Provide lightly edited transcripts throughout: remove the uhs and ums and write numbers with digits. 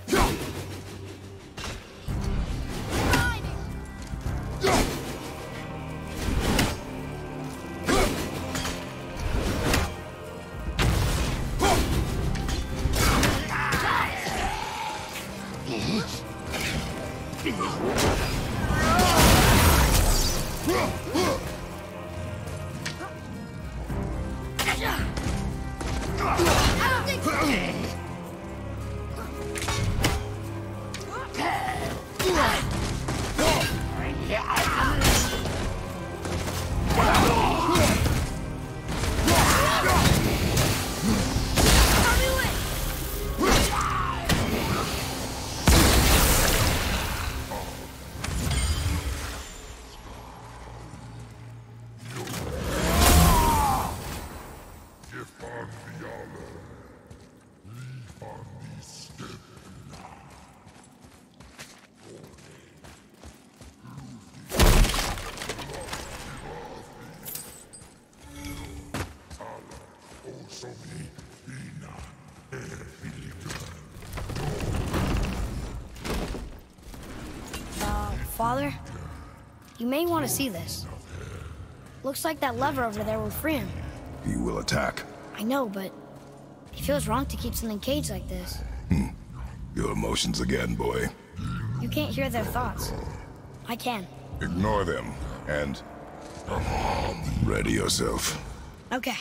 Father, you may want to see this. Looks like that lever over there will free him. He will attack. I know, but it feels wrong to keep something caged like this. Your emotions again, boy. You can't hear their thoughts. I can. Ignore them, and ready yourself. Okay.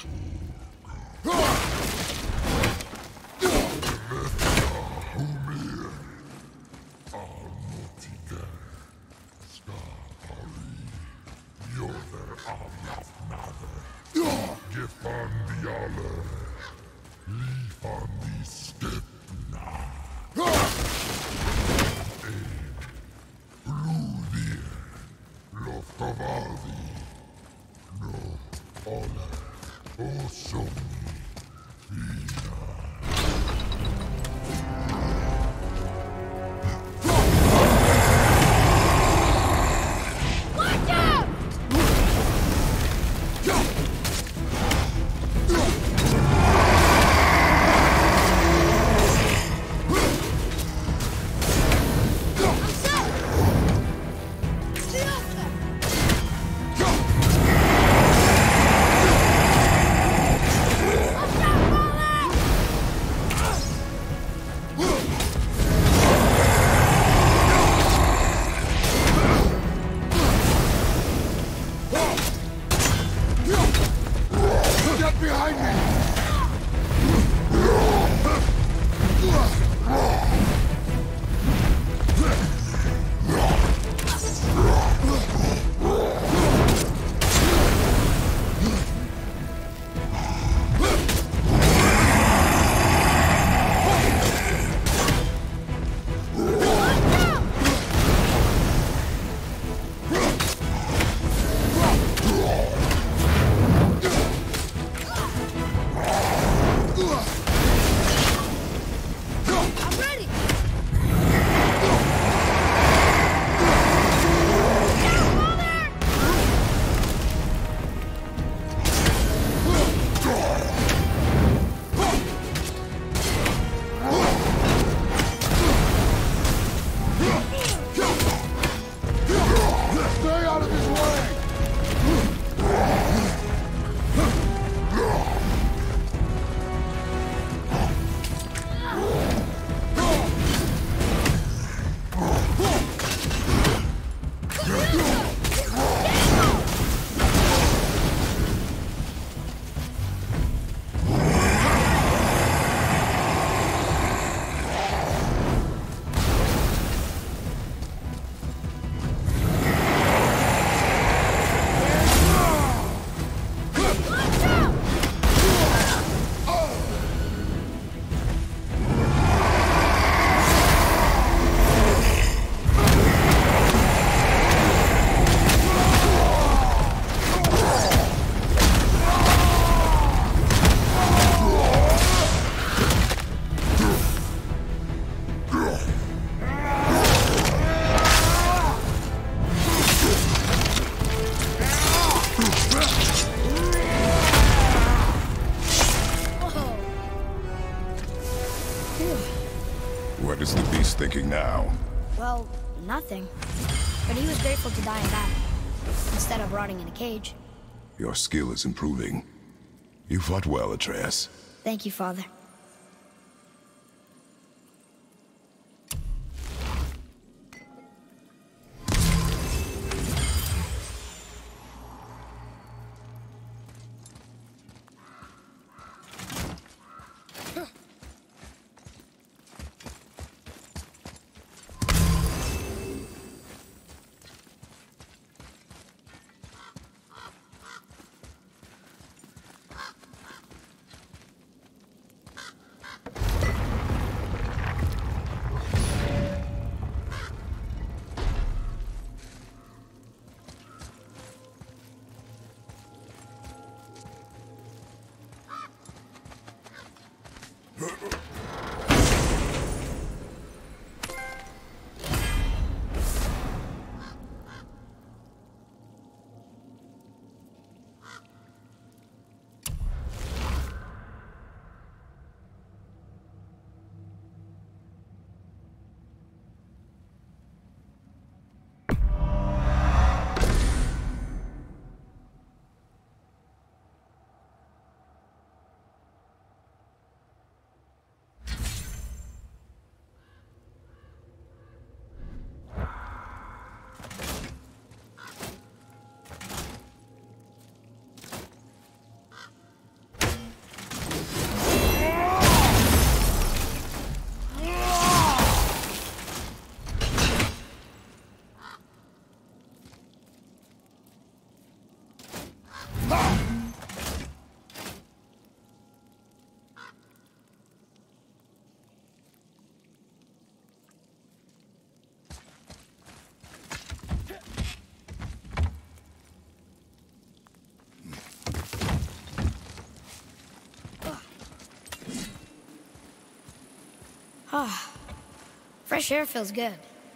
Kratos thinking now? Well, nothing. But he was grateful to die in battle, instead of rotting in a cage. Your skill is improving. You fought well, Atreus. Thank you, Father. Ah, fresh air feels good.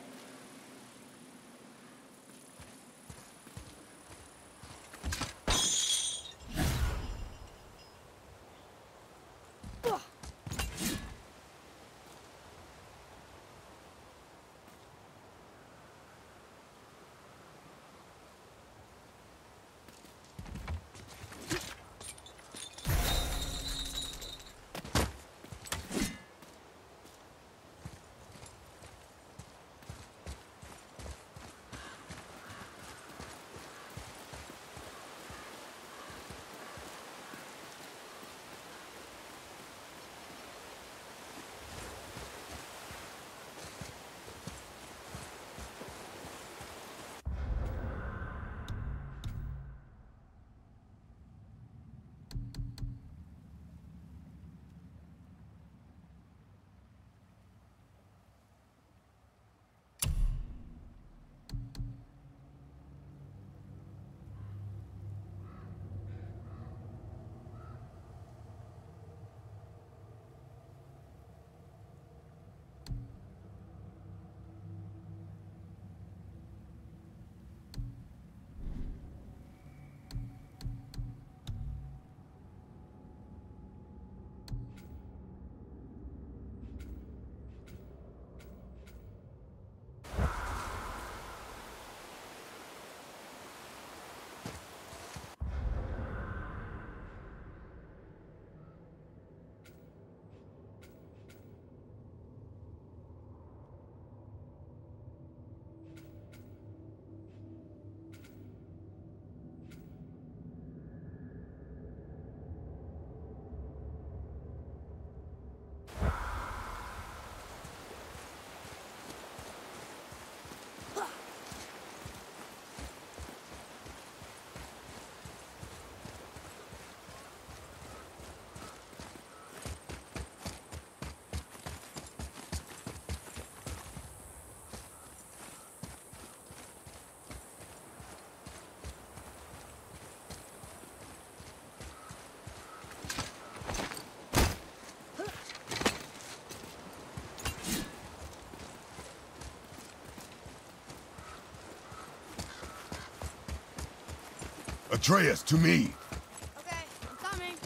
Atreus, to me! Okay, I'm coming.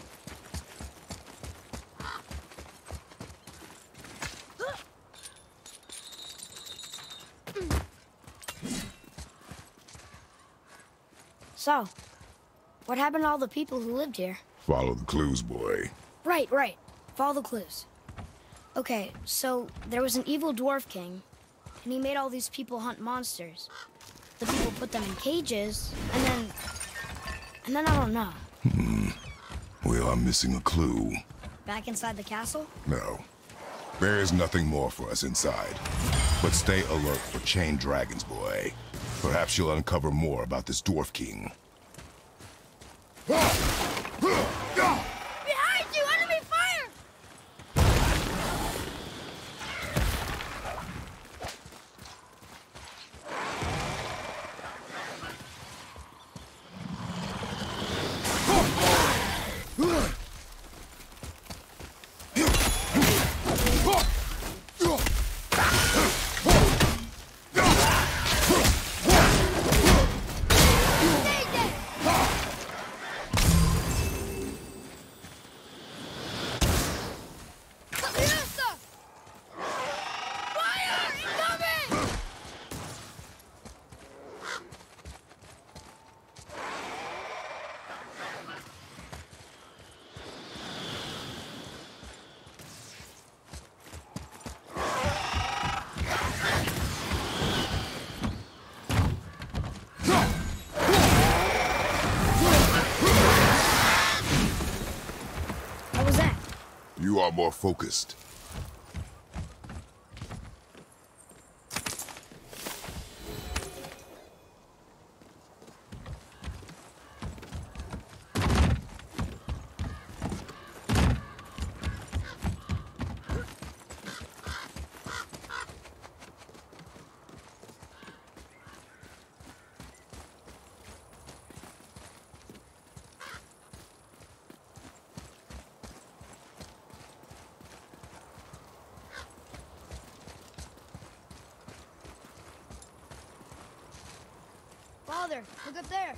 So, what happened to all the people who lived here? Follow the clues, boy. Right. Follow the clues. Okay, so there was an evil dwarf king, and he made all these people hunt monsters. The people put them in cages, and then I don't know. We are missing a clue. Back inside the castle? No. There is nothing more for us inside. But stay alert for chained dragons, boy. Perhaps you'll uncover more about this dwarf king. Behind you! Enemy fire! You are more focused. Father, look up there.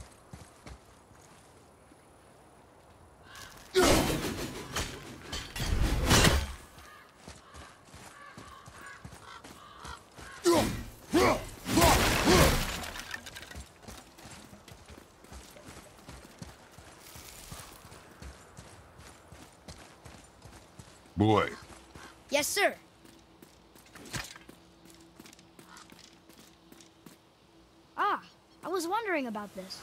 Boy. Yes, sir. I was wondering about this.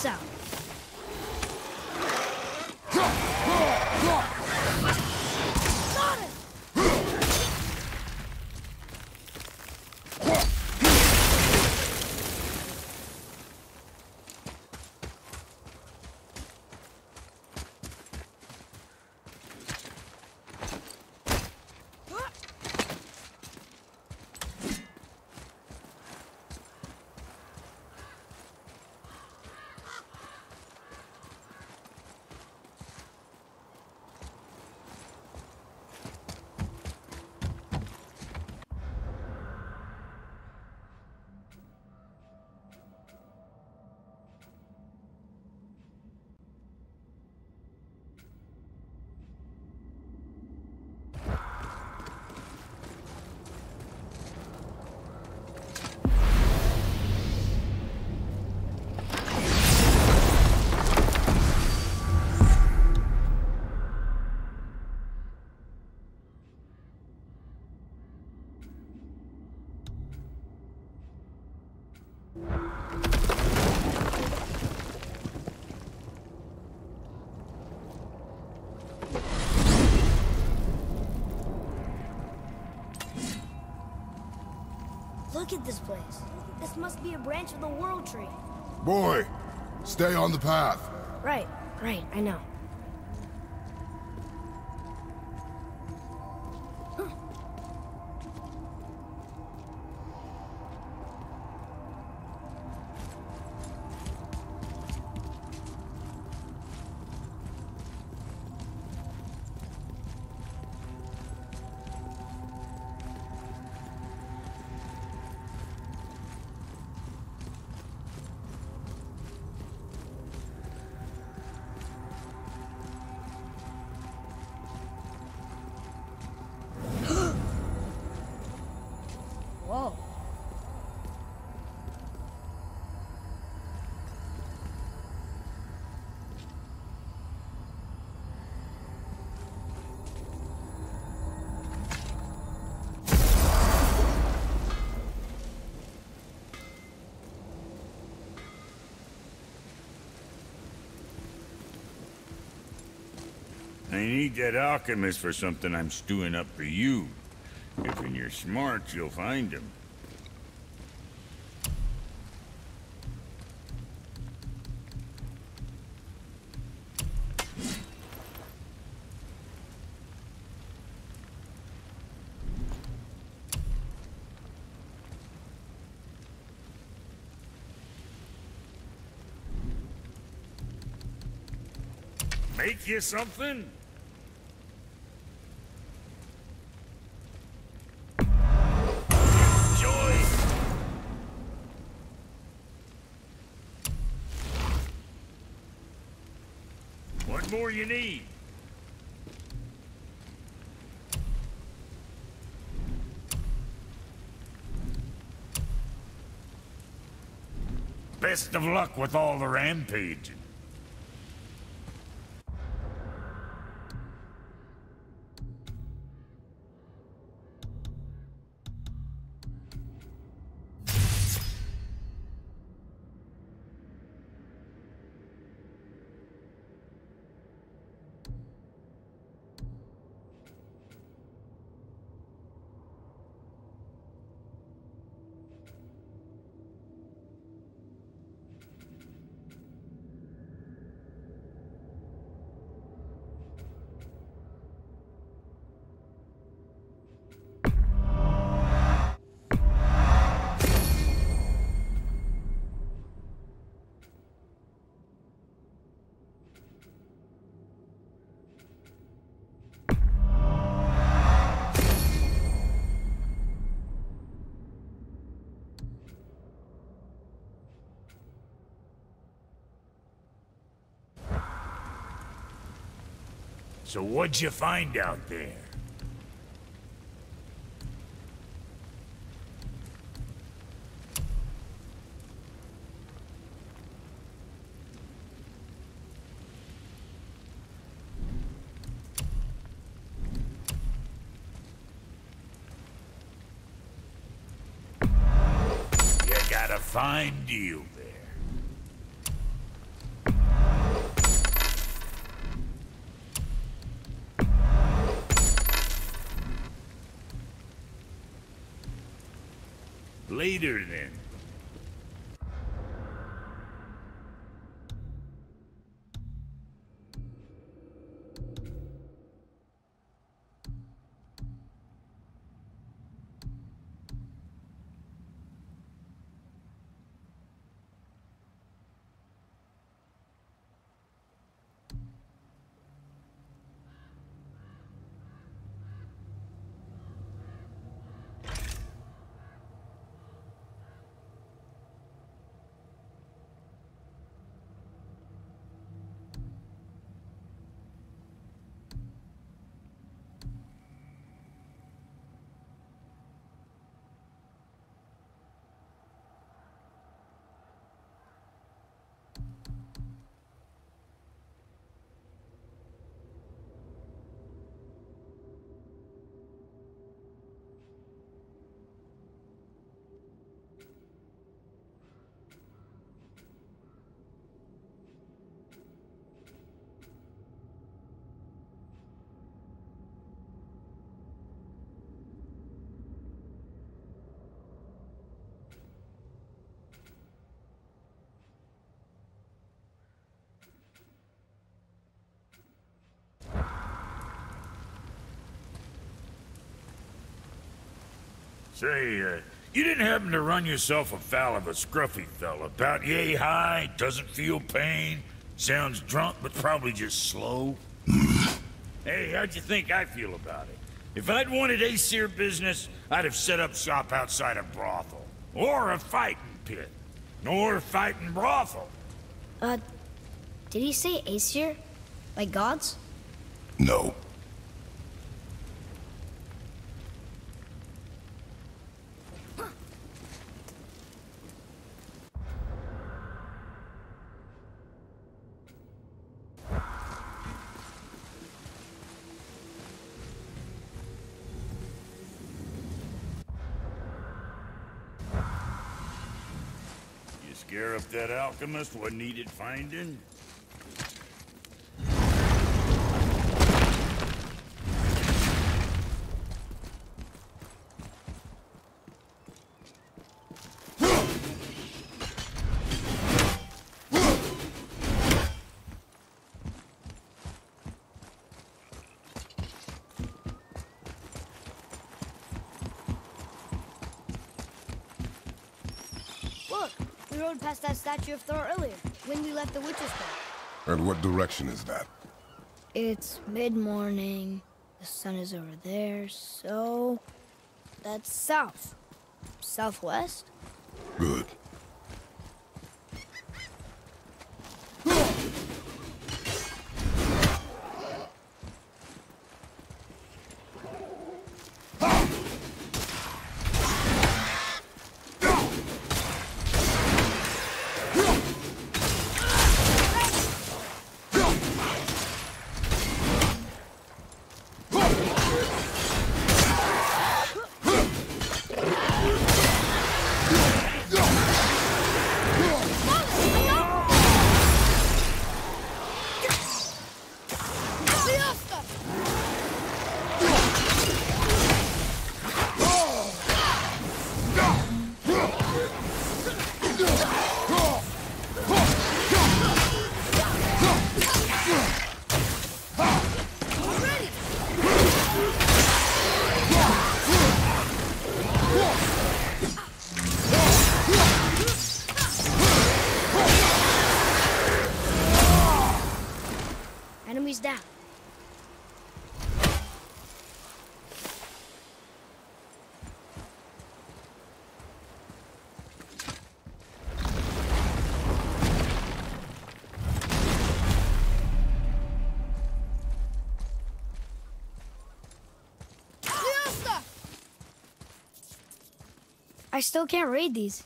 this out. Got it! Look at this place. This must be a branch of the World Tree. Boy, stay on the path. Right, I know. Whoa. I need that alchemist for something I'm stewing up for you. If in your smarts, you'll find him. Make you something? What more you need? Best of luck with all the rampaging. So what'd you find out there? You got a fine deal there. Later, then. Say, you didn't happen to run yourself afoul of a scruffy fella, about yay high, doesn't feel pain, sounds drunk but probably just slow? Hey, how'd you think I feel about it? If I'd wanted Aesir business, I'd have set up shop outside a brothel. Or a fighting pit. Or a fighting brothel. Did he say Aesir? Like gods? No. Scare up that alchemist what needed finding? Look! We rode past that statue of Thor earlier, when we left the Witch's Bay. And what direction is that? It's mid-morning, the sun is over there, so... that's south. Southwest? Good. Enemies down. I still can't read these.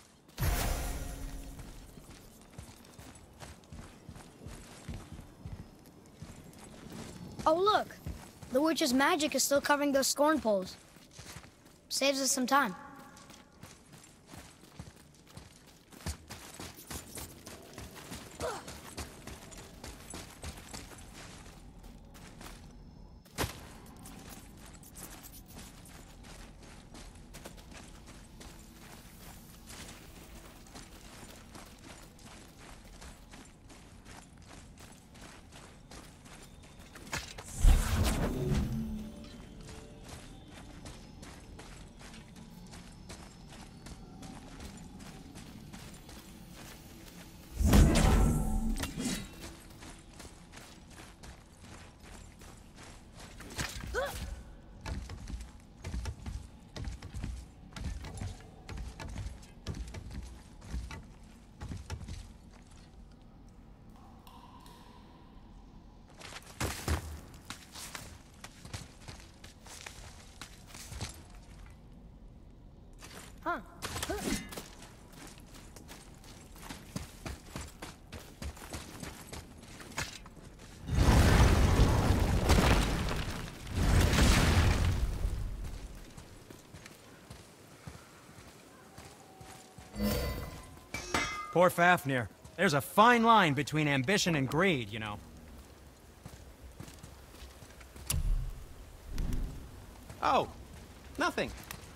Oh, look. The witch's magic is still covering those scorn poles. Saves us some time. Poor Fafnir. There's a fine line between ambition and greed, you know. Oh, nothing.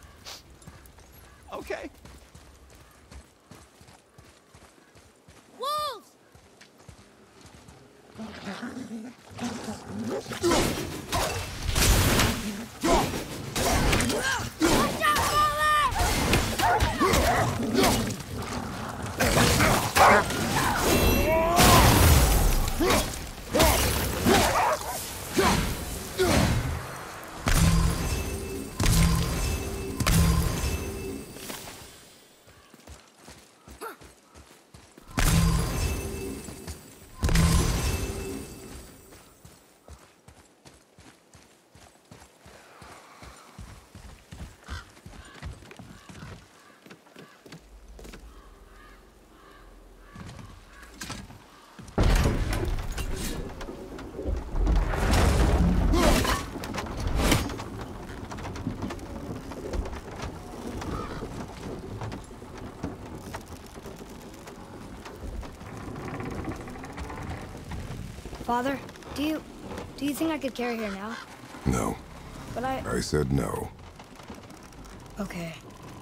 Okay. Wolves! Watch out, Father, do you think I could carry her now? No. But I said no. Okay.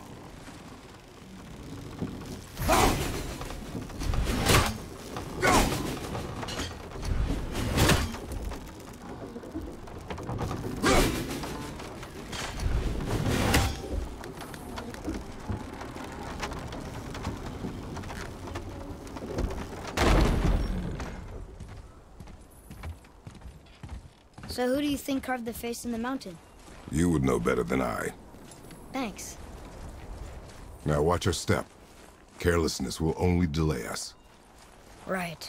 So who do you think carved the face in the mountain? You would know better than I. Thanks. Now watch your step. Carelessness will only delay us. Right.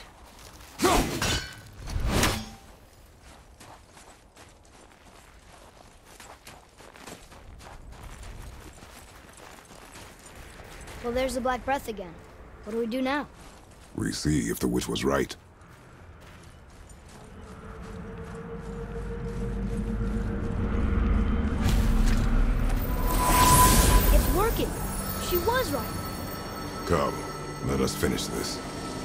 Well, there's the Black Breath again. What do we do now? We see if the witch was right. It's working. She was right. Come, let us finish this.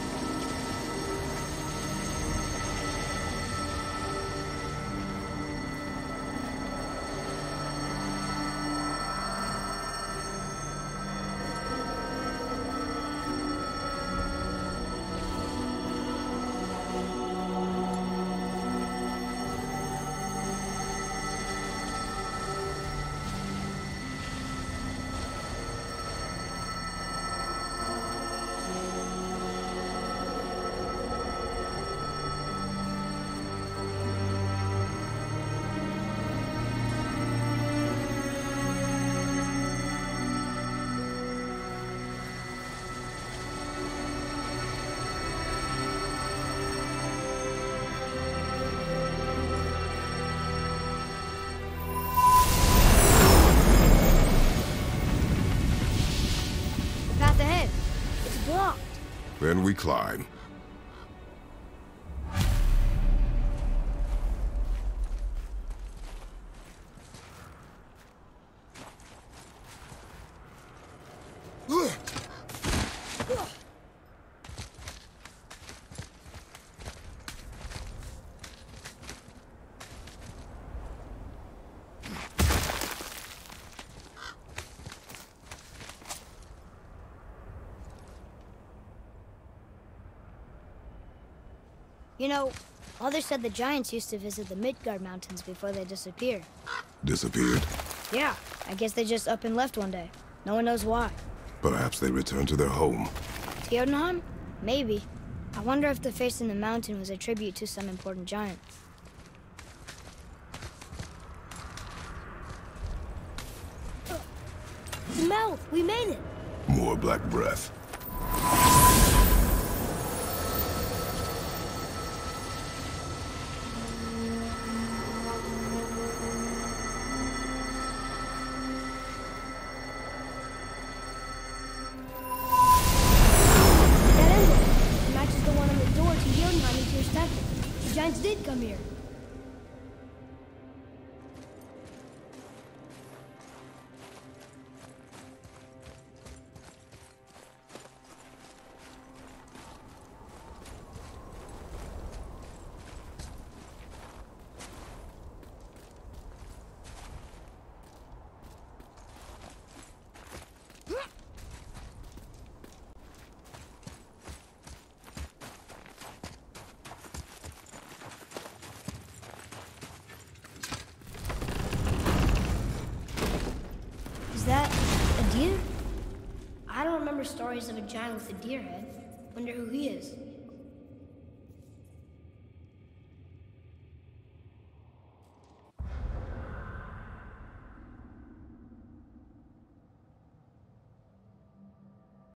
Path ahead. It's blocked. Then we climb. You know, Mother said the giants used to visit the Midgard Mountains before they disappeared. Disappeared. Yeah, I guess they just up and left one day. No one knows why. Perhaps they returned to their home. Jotunheim? Maybe. I wonder if the face in the mountain was a tribute to some important giant. The mouth! We made it! More black breath. That emblem! It matches the one on the door to Jotunheim and Tyr's temple. The giants did come here. stories of a giant with a deer head. Wonder who he is.